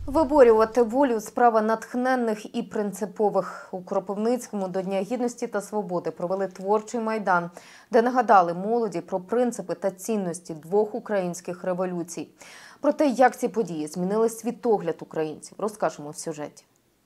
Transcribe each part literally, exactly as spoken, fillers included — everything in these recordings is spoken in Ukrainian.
Виборювати волю – справа натхненних і принципових. У Кропивницькому до Дня Гідності та Свободи провели творчий майдан, де нагадали молоді про принципи та цінності двох українських революцій. Про те, як ці події змінили світогляд українців, розкажемо в сюжеті.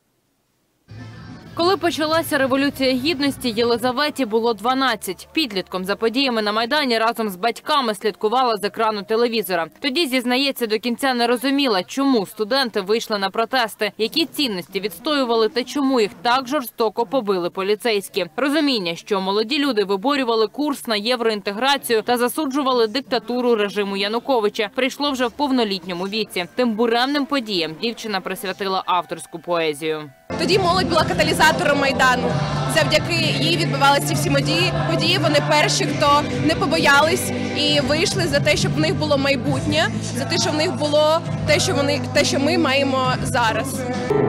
Коли почалася Революція Гідності, Єлизаветі було дванадцять. Підлітком за подіями на Майдані разом з батьками слідкувала з екрану телевізора. Тоді, зізнається, до кінця не розуміла, чому студенти вийшли на протести, які цінності відстоювали та чому їх так жорстоко побили поліцейські. Розуміння, що молоді люди виборювали курс на євроінтеграцію та засуджували диктатуру режиму Януковича, прийшло вже в повнолітньому віці. Тим буремним подіям дівчина присвятила авторську поезію. Тоді молодь була каталізатором Майдану. Завдяки їй відбувалися всі події. події. Вони перші, хто не побоялись і вийшли за те, щоб в них було майбутнє, за те, що в них було те, що вони, те, що ми маємо зараз.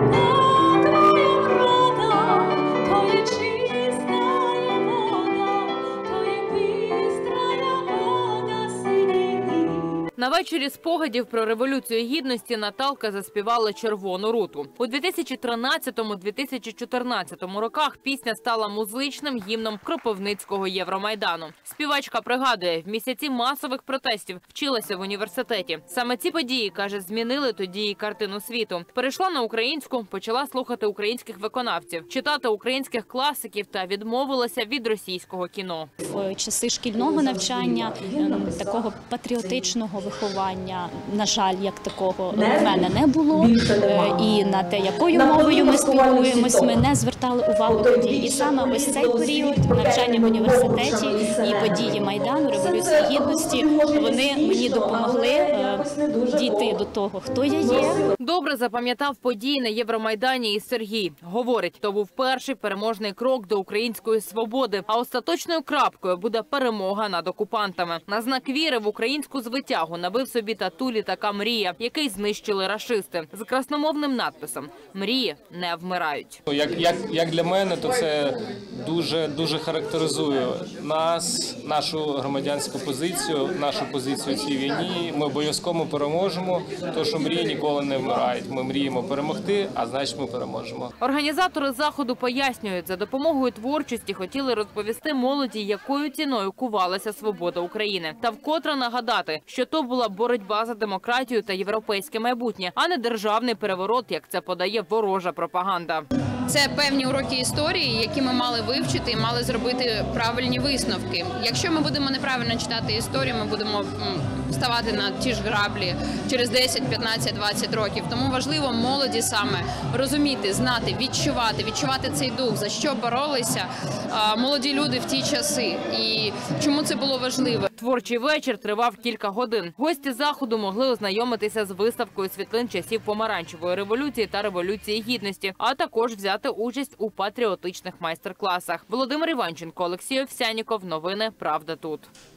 На вечорі спогадів про Революцію Гідності Наталка заспівала «Червону руту». У дві тисячі тринадцятому - дві тисячі чотирнадцятому роках пісня стала музичним гімном Кропивницького Євромайдану. Співачка пригадує, в місяці масових протестів вчилася в університеті. Саме ці події, каже, змінили тоді її картину світу. Перейшла на українську, почала слухати українських виконавців, читати українських класиків та відмовилася від російського кіно. В часи шкільного навчання, такого патріотичного виховання, на жаль, як такого в мене не було. І на те, якою мовою ми спілкуємось, ми не звертали увагу тоді. І саме ось цей період навчання в університеті і події Майдану, Революції Гідності, вони мені допомогли дійти до того, хто я є. Добре запам'ятав події на Євромайдані і Сергій. Говорить, то був перший переможний крок до української свободи, а остаточною крапкою буде перемога над окупантами. На знак віри в українську звитягу набив собі тату літака «Мрія», який знищили рашисти, з красномовним надписом «Мрії не вмирають». Як, як, як для мене, то це дуже, дуже характеризує нас, нашу громадянську позицію, нашу позицію в цій війні. Ми обов'язково переможемо, тому що мрії ніколи не вмирають. Ми мріємо перемогти, а значить ми переможемо. Організатори заходу пояснюють, за допомогою творчості хотіли розповісти молоді, якою ціною кувалася свобода України. Та вкотре нагадати, що то була боротьба за демократію та європейське майбутнє, а не державний переворот, як це подає ворожа пропаганда. Це певні уроки історії, які ми мали вивчити і мали зробити правильні висновки. Якщо ми будемо неправильно читати історію, ми будемо ставати на ті ж граблі через десять, п'ятнадцять, двадцять років. Тому важливо молоді саме розуміти, знати, відчувати, відчувати цей дух, за що боролися молоді люди в ті часи і чому це було важливо. Творчий вечір тривав кілька годин. Гості заходу могли ознайомитися з виставкою світлин часів Помаранчевої революції та Революції Гідності, а також взяти участь у патріотичних майстер-класах. Володимир Іванченко, Олексій Овсянніков. Новини «Правда тут».